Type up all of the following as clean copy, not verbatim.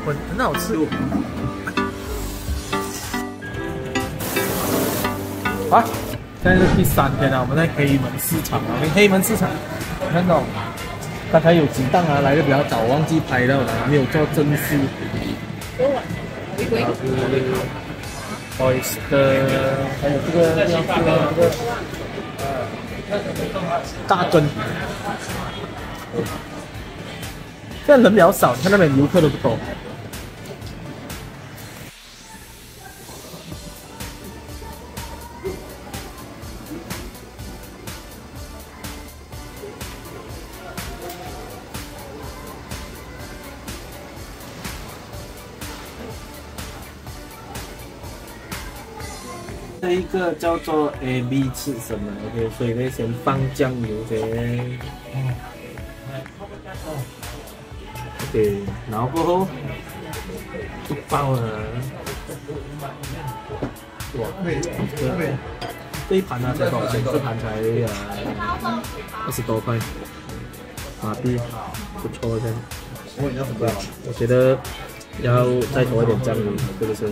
很好吃。好，现在是第3天了，我们在黑门市场啊。黑门市场，看到刚才有几档啊来的比较早，忘记拍到了，没有做正式。oyster， 还有这个大根。现在人比较少，你看那边游客都不多。这一个叫做 AB 刺身嘛 ，OK， 所以呢先放酱油先。OK， 然后过后就爆了。哇，这一盘呢才多少钱？这盘才20多块，马币不错的。我觉得要再多一点酱油，是不是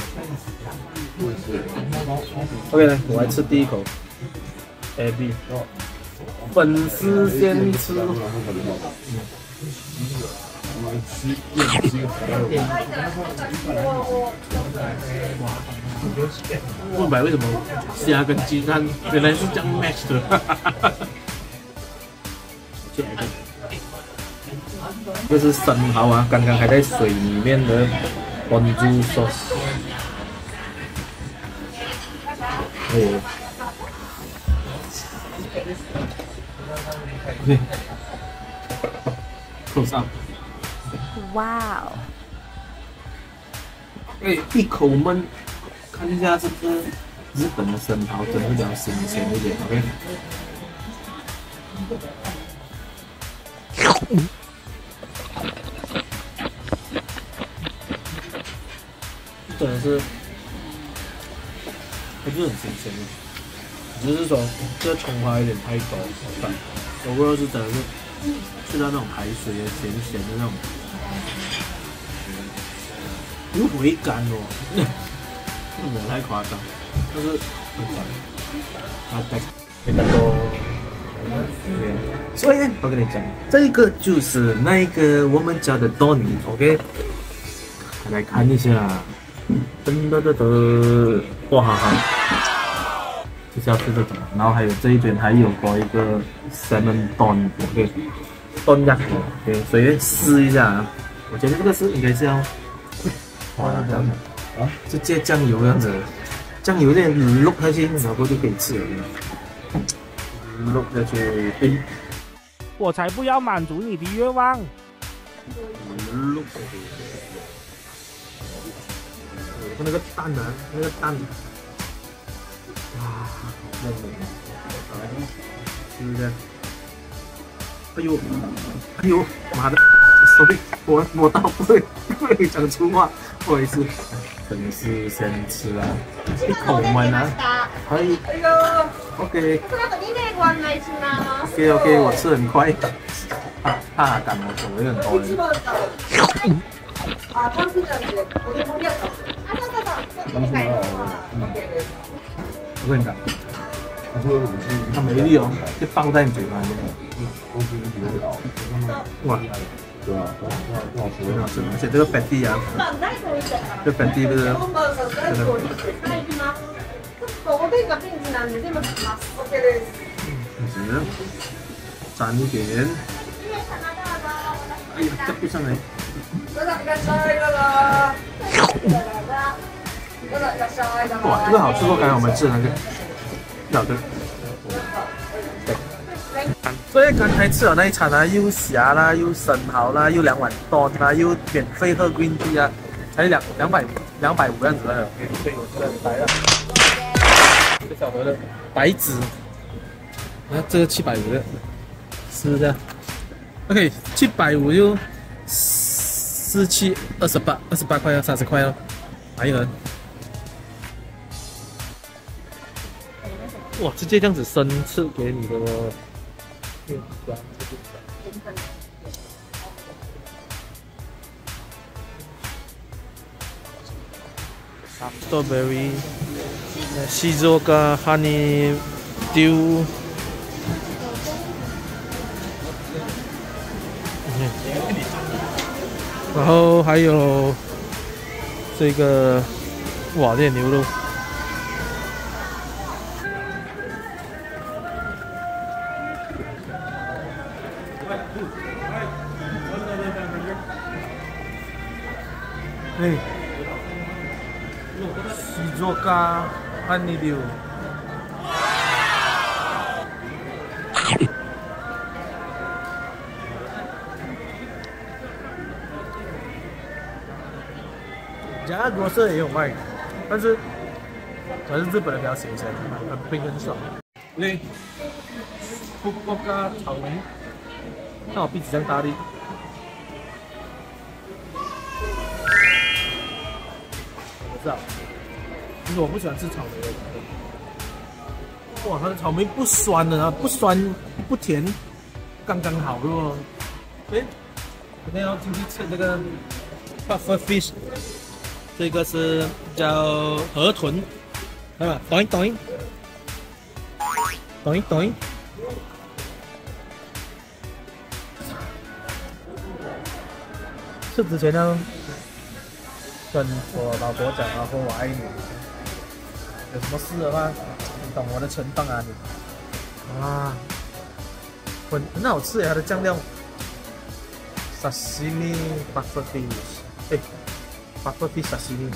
？OK， 来，我来吃第一口。AB， 粉丝先吃。不明白为什么虾跟鸡蛋原来是这样 match 的。这是生蚝啊，刚刚还在水里面的 Ponzu sauce。哦。对。close up。 哇哦！ 哎，一口闷，看一下这个日本的生蚝，真的比较新鲜一点。OK。真的是，还是很新鲜的。只是说这葱花有点太多，我不知道是真的是吃到那种海水的咸咸的那种，有回甘哦，没有太夸张，但是很香。啊，对，很多。所以我跟你讲，这个就是那个我们家的 Donny，OK， 来看一下。噔噔噔噔，哇哈哈！就是要吃这种，然后还有这一边还有过一个 salmon don，OK， 炖鸭，OK， 所以试一下啊。我觉得这个是应该是要，哇，这样子啊，直接酱油这样子，酱油这样淥下去，然后就可以吃了。淥下去，哎， 我才不要满足你的愿望。 淥下去。那个蛋啊，那个蛋，哇，嫩嫩，是不是？哎呦，哎呦，妈的 ，sorry， 我摸到不会讲粗话，不好意思。粉丝先吃啊，一口闷啊，可以。OK。OK， 我吃很快，怕感冒手有点多人。啊，他是这样子，我就不要搞。我跟你讲，它没力哦，就放在你嘴巴里面。哇，对啊，很好吃，而且这个粉蒂啊，这粉蒂不是，沾一点。哎呀，这不上来。哇，这个好吃过刚才我们吃的那个小的。所以刚才吃了那一餐啊，又虾啦，又生蚝啦，又2碗蛋啦，又免费喝 green tea 啊，才250这样子的。对，我这个来了，一个小盒的白纸，啊，这个750的，试一下。OK， 750就4728块啊，30块哦，买一盒。哇，直接这样子生吃给你的哦。 strawberry, Shizuoka honey dew. 然后还有这个瓦列牛肉。 哎，西作咖汉尼丢。家国社也有卖，但是还是日本的比较新鲜，很冰很爽。对，福国咖草莓，看我鼻子这样大力。我知道，其实我不喜欢吃草莓的。哇，它的草莓不酸的啊，不酸不甜，刚刚好的哦。哎，今天要进去吃这个 puffer fish。 这个是叫河豚，啊，抖音抖音，抖音抖音。吃之前呢，跟我老婆讲啊，说我爱你。有什么事的话，你懂我的存档啊你。啊，很好吃耶，它的酱料。Sashimi puffer fish， 哎。 puffer fish sashimi，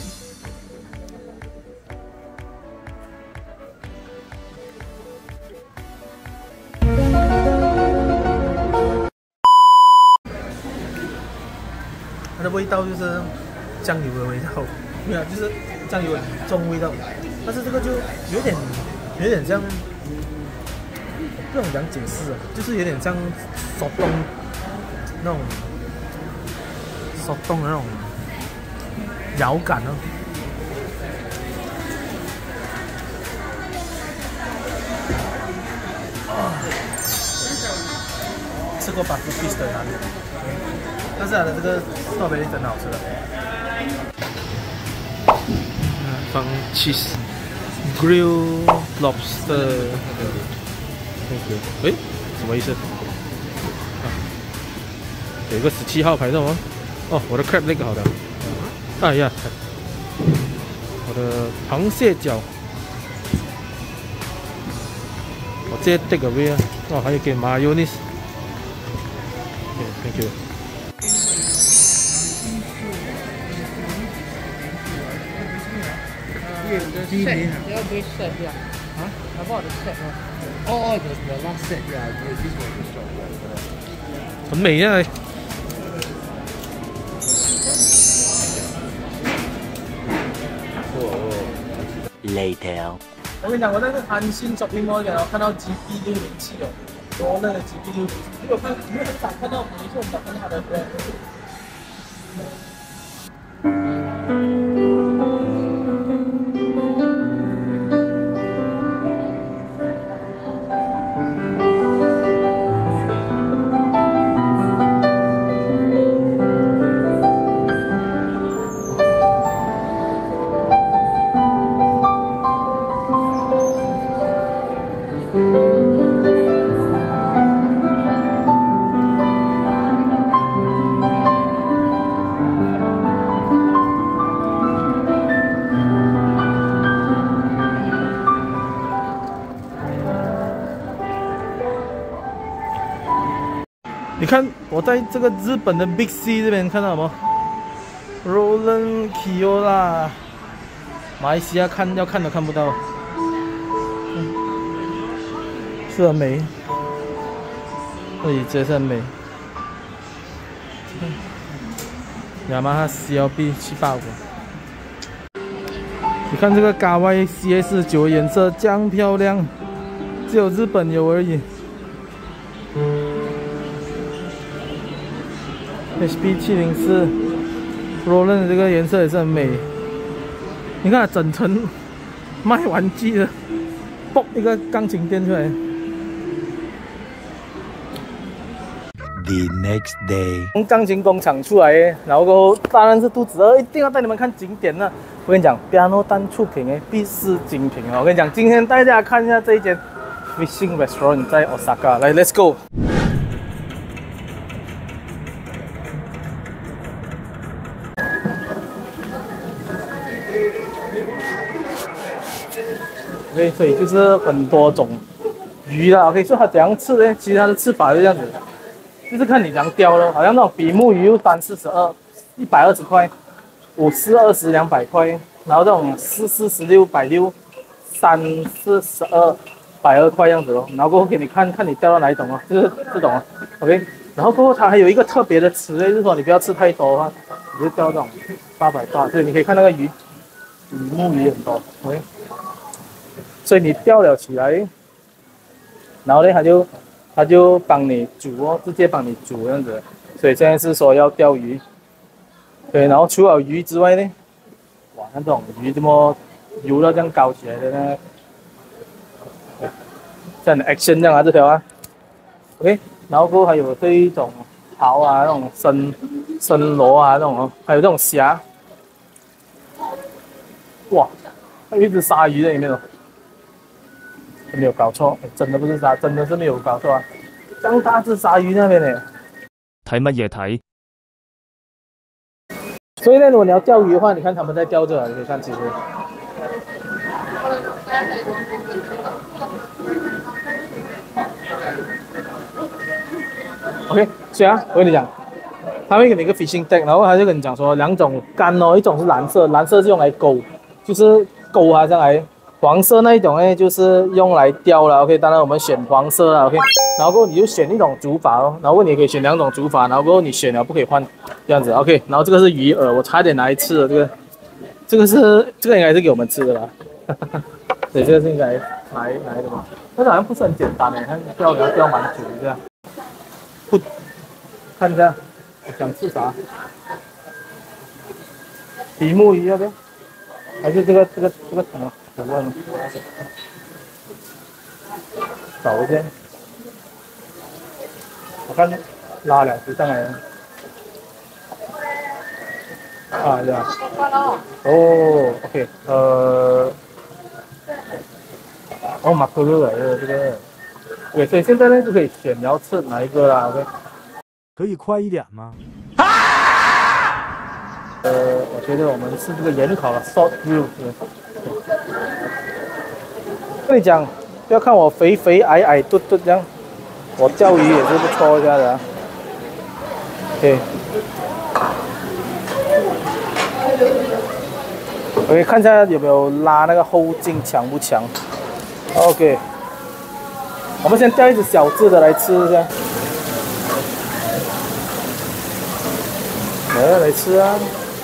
它的味道就是酱油的味道，没有，就是酱油很重味道，但是这个就有点像，我不懂怎样解释啊，就是有点像手动那种手动的那种。 咬感哦，吃过 puffer fish 的哪里？但是它的这个豆贝真的好吃的。 放 cheese grill lobster， 哎，什么意思？有一个17号牌的吗？哦，我的 crab leg 好的。 哎呀，我的螃蟹脚，我直接 take away 啊！哦，还有给 mayonnaise。OK，thank you。 要不 set 呀？啊？I bought the set 吗？哦 the last set yeah, this one is short. 很美啊！ Later， 我跟你讲，我在这韩信 shopping mall 我看到 GB607哦，多那个 GB607，因为我看因为很少看到，每次我们找看到它的 brand。 你看，我在这个日本的 Big C 这边看到什么 ？Roland Kiola， 马来西亚要看都看不到，是很美，这里真是很美。雅马哈 CLB 785，你看这个 Gawai CS9 颜色这样漂亮，只有日本有而已。 HP 704 Roland 这个颜色也是很美，你看整层卖玩具的，嘣一个钢琴店出来。 The next day， 从钢琴工厂出来，然后过后当然是肚子饿，一定要带你们看景点了。 我跟你讲，piano 单出品诶，必是精品啊！我跟你讲，今天带大家看一下这一间 fishing restaurant 在 Osaka。来 ，Let's go。OK， 所以就是很多种鱼啦。OK， 所以它怎样吃呢？其实它的吃法是这样子，就是看你怎样钓咯。好像那种比目鱼342，120块；5、4、20、200块。然后这种4、46、160、3、4、12、120块样子咯。然后过后给你看看你钓到哪一种哦，就是这种哦。OK， 然后过后它还有一个特别的词类，就是说你不要吃太多的话，你就钓这种800所以你可以看那个鱼，比目鱼很多。OK。所以你钓了起来，然后呢，他就帮你煮哦，直接帮你煮这样子。所以现在是说要钓鱼，对，然后除了鱼之外呢，哇，那种鱼怎么游到这样高起来的呢？像 action 这样啊，这条啊 ，OK， 然后过后还有这一种蚝啊，那种生螺啊，那种哦，还有这种虾，哇，还有一只鲨鱼在里面哦。没有搞错，真的不是鲨，真的是没有搞错啊！这样大只鲨鱼那边呢？ 睇乜嘢睇？ 所以呢，如果你要钓鱼的话，你看他们在钓这，你可以看其实。OK， 所以啊，我跟你讲，他会给你一个 fishing deck， 然后他就跟你讲说2种竿哦，一种是蓝色，蓝色是用来勾，就是勾它上来。黄色那一种呢，就是用来钓了 ，OK， 当然我们选黄色了 ，OK， 然后过后你就选一种煮法哦，然后你也可以选2种煮法，然后过后你选了不可以换，这样子 ，OK， 然后这个是鱼饵，我差点拿来吃了，这个应该是给我们吃的吧，对，这个是应该拿的吧，但是好像不是很简单诶，看钓要钓蛮久的这样，不，看一下，我想吃啥？比目鱼要不要？还是这个什么？我问了，找一下，我看拉2只上来了。啊，对啊。哦 ，OK， 马可乐来的这个，对，所以现在呢就可以选你要吃哪一个啦 ，OK。 可以快一点吗？ 我觉得我们是这个盐烤的 salt grill。跟你讲，不要看我肥矮嘟嘟这样，我钓鱼也是不错一下的、啊。OK， OK， 看一下有没有拉那个后劲强不强。OK， 我们先钓一只小只的来吃一下。来吃啊！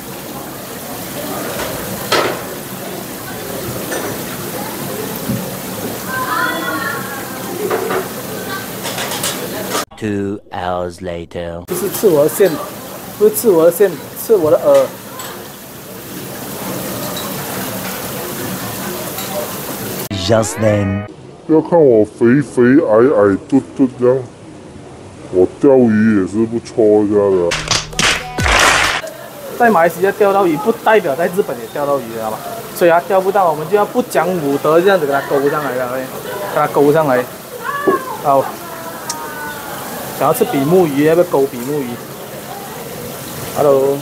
2 hours later， 不是吃我的线，不是吃我的线，吃我的饵。 Just then， 不要看我肥矮嘟嘟这样，我钓鱼也是不错一下的。 在马来西亚钓到鱼，不代表在日本也钓到鱼，知道吧？所以它钓不到，我们就要不讲武德，这样子给它勾上来了，给它勾上来。好。 想要吃比目鱼，要不要勾比目鱼 ？Hello，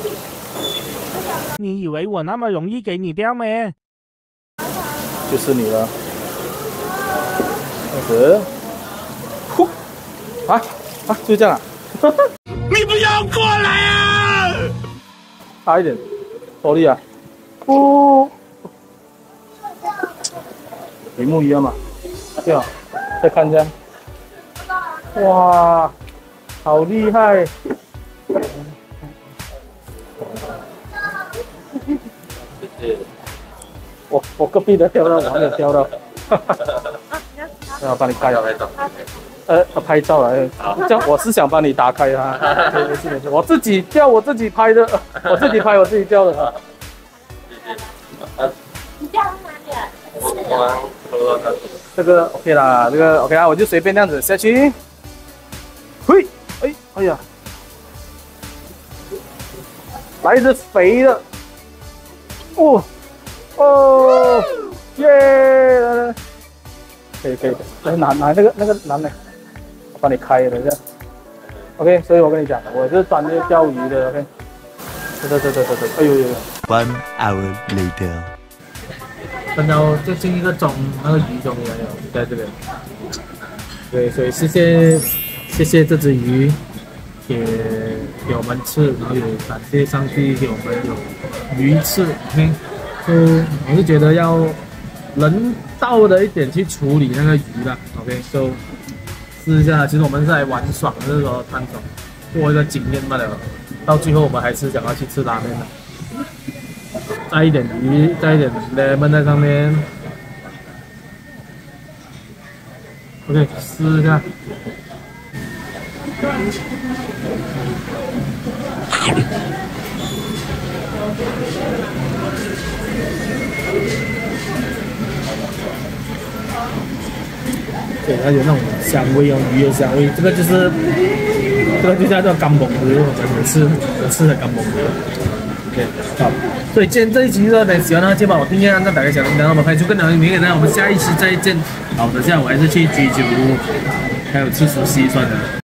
你以为我那么容易给你钓咩？ 就是你了。开始，呼，就这样啊！ 你不要过来啊！ 大一点，多力啊！呼，比目鱼了嘛？对啊，再看一下。 哇，好厉害！我隔壁的钓到，我还没有钓到。我帮你盖了。拍照了。这样我是想帮你打开它。没事，我自己钓，我自己拍的，我自己拍，我自己钓的。 你钓到哪里了？ 这个 OK 啦，这个 OK 啦，我就随便这样子下去。 嘿，哎呀，来一只肥的， 哦哦，耶！可以，来拿那个拿来，我帮你开了一下。OK， 所以我跟你讲，我是专业钓鱼的。OK， 对，哎呦呦 ！1 hour later， 等到就近1个钟，那个鱼终于来了，在这边。对，所以谢谢这只鱼，给我们吃，然后也感谢上帝给我们有鱼吃。OK， 我是觉得要人道的一点去处理那个鱼啦。OK， 试一下，其实我们是来玩爽的，就是说探索过一个经验罢了。到最后我们还是想要去吃拉面的。再一点鱼，再一点 lemon 在上面。OK， 试一下。对，它有那种香味哦，鱼的香味。这个就叫做干蹦鱼，我吃的干蹦鱼。OK， 好，所以今天这一集呢，喜欢的话记得帮我订阅、按赞、打开小铃铛，我们快速更多明天呢，我们下一期再见。好，等下我还是去居酒屋，还有吃熟悉算了。